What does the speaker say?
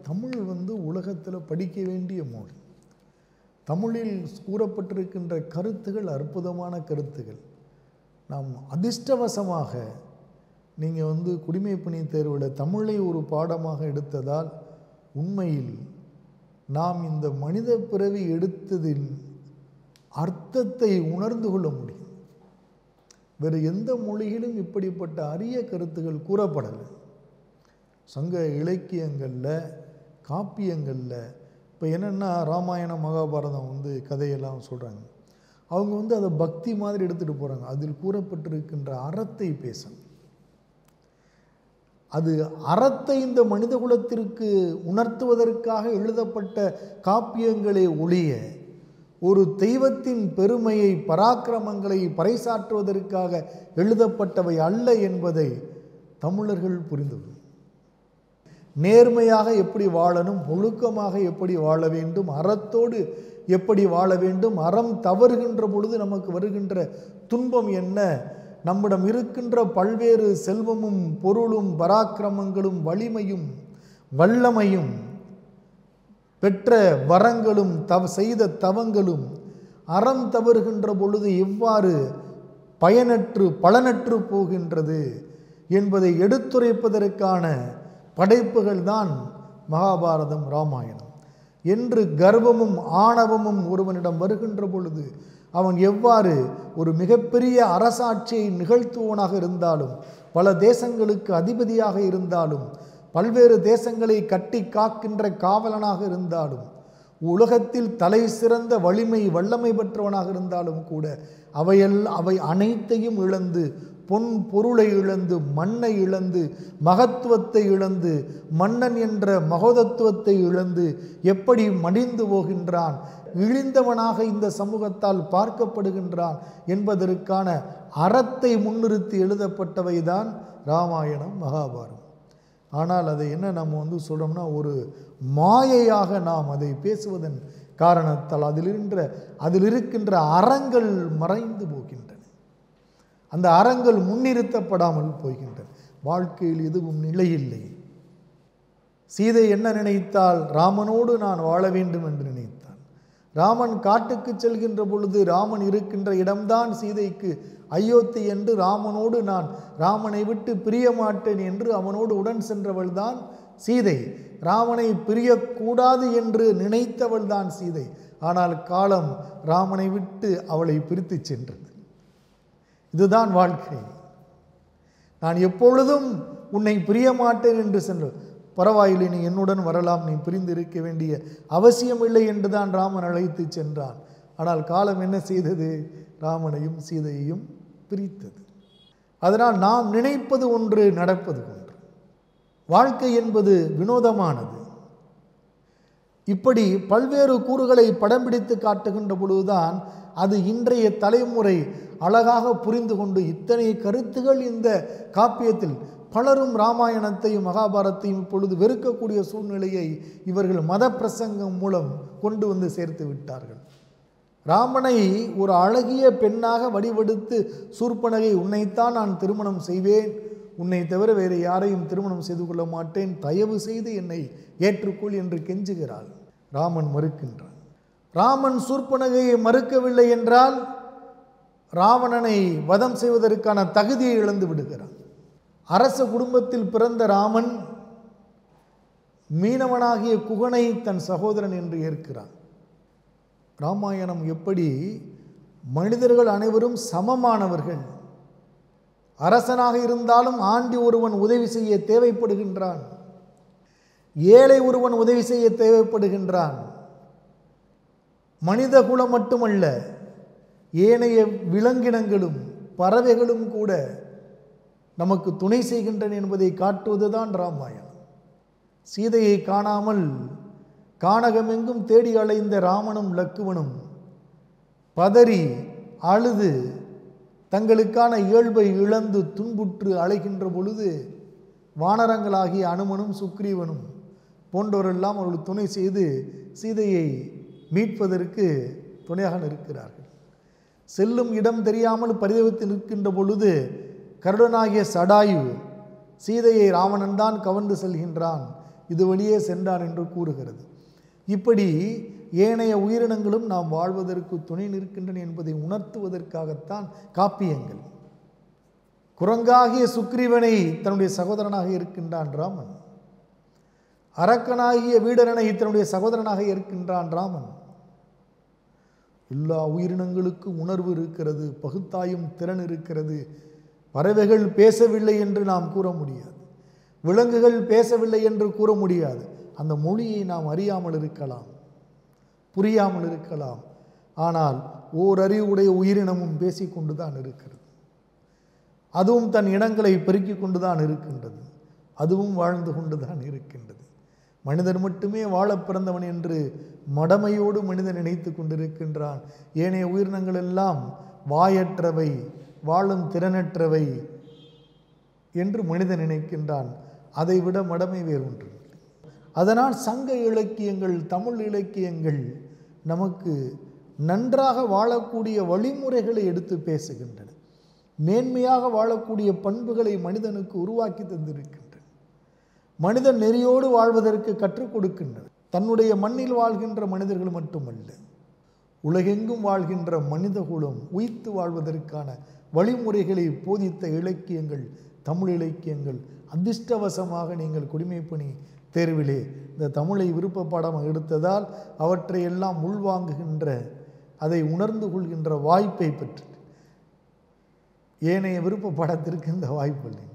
தமிழ் உலகத்தில் படிக்க வேண்டிய மொழி. தமிழில் கூறப்பட்டிருக்கின்ற கருத்துகள் அற்புதமான கருத்துகள். நாம் அதிர்ஷ்டவசமாக நீங்கள் குடிமைப்பணி தேர்வில் தமிழை ஒரு பாடமாக எடுத்ததால் உண்மையில் நாம் இந்த மனித பிறவி எடுத்ததின் அர்த்தத்தை உணர்ந்து கொள்ள முடியும். வேறு எந்த மொழியிலும் இப்படிப்பட்ட அரிய கருத்துகள் கூறப்படலை. சங்க இலக்கியங்களில், காப்பியங்களில் இப்போ என்னென்னா ராமாயணம் மகாபாரதம் கதையெல்லாம் சொல்கிறாங்க. அவங்க அதை பக்தி மாதிரி எடுத்துகிட்டு போகிறாங்க. அதில் கூறப்பட்டிருக்கின்ற அறத்தை பேசணும். அது அறத்தை இந்த மனித குலத்திற்கு உணர்த்துவதற்காக எழுதப்பட்ட காப்பியங்களே ஒழிய ஒரு தெய்வத்தின் பெருமையை, பராக்கிரமங்களை பறைசாற்றுவதற்காக எழுதப்பட்டவை அல்ல என்பதை தமிழர்கள் புரிந்து கொள்ளும். நேர்மையாக எப்படி வாழணும், ஒழுக்கமாக எப்படி வாழ வேண்டும், அறத்தோடு எப்படி வாழ வேண்டும், அறம் தவறுகின்ற பொழுது நமக்கு வருகின்ற துன்பம் என்ன, நம்மிடம் இருக்கின்ற பல்வேறு செல்வமும் பொருளும் பராக்கிரமங்களும் வலிமையும் வல்லமையும் பெற்ற வரங்களும் செய்த தவங்களும் அறம் தவறுகின்ற பொழுது எவ்வாறு பலனற்று போகின்றது என்பதை எடுத்துரைப்பதற்கான படைப்புகள் தான் மகாபாரதம், ராமாயணம். என்று கர்வமும் ஆணவமும் ஒருவனிடம் வருகின்ற பொழுது அவன் எவ்வாறு ஒரு மிகப்பெரிய அரசாட்சியை நிகழ்த்துவனாக இருந்தாலும், பல தேசங்களுக்கு அதிபதியாக இருந்தாலும், பல்வேறு தேசங்களை கட்டி காக்கின்ற காவலனாக இருந்தாலும், உலகத்தில் தலை சிறந்த வலிமை வல்லமை பெற்றவனாக இருந்தாலும் கூட அவை அனைத்தையும் இழந்து, பொன் பொருளை இழந்து, மண்ணை இழந்து, மகத்துவத்தை இழந்து, மன்னன் என்ற மகோதத்துவத்தை இழந்து எப்படி மடிந்து போகின்றான், இழிந்தவனாக இந்த சமூகத்தால் பார்க்கப்படுகின்றான் என்பதற்கான அறத்தை முன்னிறுத்தி எழுதப்பட்டவைதான் ராமாயணம், மகாபாரதம். ஆனால் அதை என்ன நம்ம சொல்கிறோம்னா, ஒரு மாயையாக நாம் அதை பேசுவதன் காரணத்தால் அதில் இருக்கின்ற அறங்கள் மறைந்து போகின்றன. அந்த அறங்கள் முன்னிறுத்தப்படாமல் போகின்றன. வாழ்க்கையில் எதுவும் நிலையில்லை. சீதை என்ன நினைத்தால், ராமனோடு நான் வாழ வேண்டும் என்று நினைத்தாள். ராமன் காட்டுக்கு செல்கின்ற பொழுது ராமன் இருக்கின்ற இடம்தான் சீதைக்கு அயோத்தி என்று ராமனோடு நான் ராமனை விட்டு பிரிய மாட்டேன் என்று அவனோடு உடன் சென்றவள் தான் சீதை. ராமனை பிரியக்கூடாது என்று நினைத்தவள் தான் சீதை. ஆனால் காலம் ராமனை விட்டு அவளை பிரித்து சென்றது. இதுதான் வாழ்க்கை. நான் எப்பொழுதும் உன்னை பிரிய மாட்டேன் என்று சென்ற, பரவாயில்லை, நீ என்னுடன் வரலாம், நீ பிரிந்து இருக்க வேண்டிய அவசியம் இல்லை என்றுதான் ராமன் அழைத்து சென்றான். ஆனால் காலம் என்ன செய்தது? ராமனையும் சீதையையும் பிரித்தது. அதனால் நாம் நினைப்பது ஒன்று, நடப்பது ஒன்று. வாழ்க்கை என்பது வினோதமானது. இப்படி பல்வேறு கூறுகளை படம் பிடித்து காட்டுகின்ற பொழுதுதான் அது இன்றைய தலைமுறை அழகாக புரிந்து கொண்டு, இத்தனை கருத்துகள் இந்த காப்பியத்தில், பலரும் ராமாயணத்தையும் மகாபாரத்தையும் இப்பொழுது வெறுக்கக்கூடிய சூழ்நிலையை இவர்கள் மத பிரசங்கம் மூலம் கொண்டு சேர்த்து விட்டார்கள். ராமனை ஒரு அழகிய பெண்ணாக வடிவெடுத்து சூர்பனகை, உன்னைத்தான் நான் திருமணம் செய்வேன், உன்னை தவிர வேறு யாரையும் திருமணம் செய்து கொள்ள மாட்டேன், தயவு செய்து என்னை ஏற்றுக்கொள் என்று கெஞ்சுகிறாள். ராமன் மறுக்கின்றான். ராமன் சூர்பனகையை மறுக்கவில்லை என்றால் ராவணனை வதம் செய்வதற்கான தகுதியை இழந்து விடுகிறான். அரச குடும்பத்தில் பிறந்த ராமன் மீனவனாகிய குகனை தன் சகோதரன் என்று ஏற்கிறான். ராமாயணம் எப்படி மனிதர்கள் அனைவரும் சமமானவர்கள், அரசனாக இருந்தாலும் ஆண்டி ஒருவன் உதவி செய்ய தேவைப்படுகின்றான், ஏழை ஒருவன் உதவி செய்ய தேவைப்படுகின்றான். மனித குலம் மட்டுமல்ல, ஏனைய விலங்கினங்களும் பறவைகளும் கூட நமக்கு துணை செய்கின்றன என்பதை காட்டுவதுதான் ராமாயணம். சீதையை காணாமல் கானகமெங்கும் தேடி அலைந்த ராமனும் லக்குவனும் பதறி அழுது தங்களுக்கான இயல்பை இழந்து துன்புற்று அலைகின்ற பொழுது வானரங்களாகிய அனுமனும் சுக்ரீவனும் போன்றவரெல்லாம் அவர்கள் துணை செய்து சீதையை மீட்பதற்கு துணையாக நிற்கிறார்கள். செல்லும் இடம் தெரியாமல் பரிதவித்து நிற்கின்ற பொழுது கருடனாகிய சடாயு சீதையை ராவணன் தான் கவர்ந்து செல்கின்றான், இது வழியே சென்றான் என்று கூறுகிறது. இப்படி ஏனைய உயிரினங்களும் நாம் வாழ்வதற்கு துணை நிற்கின்றன என்பதை உணர்த்துவதற்காகத்தான் காப்பியங்கள். குரங்காகிய சுக்ரீவனை தன்னுடைய சகோதரனாக இருக்கின்றான் ராமன். அரக்கனாகிய வீடரனை தன்னுடைய சகோதரனாக இருக்கின்றான் ராமன். எல்லா உயிரினங்களுக்கும் உணர்வு இருக்கிறது, பகுத்தாயும் திறன் இருக்கிறது. பறவைகள் பேசவில்லை என்று நாம் கூற முடியாது, விலங்குகள் பேசவில்லை என்று கூற முடியாது. அந்த மொழியை நாம் அறியாமல் இருக்கலாம், புரியாமல் இருக்கலாம். ஆனால் ஓரறிவுடைய உயிரினமும் பேசிக்கொண்டுதான் இருக்கிறது. அதுவும் தன் இனங்களை பெருக்கிக் கொண்டுதான் இருக்கின்றது. அதுவும் வாழ்ந்து கொண்டுதான் இருக்கின்றது. மனிதன் மட்டுமே வாழ பிறந்தவன் என்று மடமையோடு மனிதன் நினைத்து கொண்டிருக்கின்றான். ஏனைய உயிரினங்கள் எல்லாம் வாயற்றவை, வாழும் திறனற்றவை என்று மனிதன் நினைக்கின்றான். அதைவிட மடமை வேறொன்று. அதனால் சங்க இலக்கியங்கள், தமிழ் இலக்கியங்கள் நமக்கு நன்றாக வாழக்கூடிய வழிமுறைகளை எடுத்து பேசுகின்றன. மேன்மையாக வாழக்கூடிய பண்புகளை மனிதனுக்கு உருவாக்கி தந்திருக்கின்றன. மனிதன் நெறியோடு வாழ்வதற்கு கற்றுக் கொடுக்கின்றன. தன்னுடைய மண்ணில் வாழ்கின்ற மனிதர்கள் மட்டுமல்ல, உலகெங்கும் வாழ்கின்ற மனிதகுலம் உய்த்து வாழ்வதற்கான வழிமுறைகளை போதித்த இலக்கியங்கள் தமிழ் இலக்கியங்கள். அதிர்ஷ்டவசமாக நீங்கள் குடிமைப்பணி தேர்விலே இந்த தமிழை விருப்ப பாடமாக எடுத்ததால் அவற்றை எல்லாம் உள்வாங்குகின்ற, அதை உணர்ந்து கொள்கின்ற வாய்ப்பை பெற்று ஏனைய விருப்ப பாடத்திற்கு இந்த வாய்ப்பு இல்லை.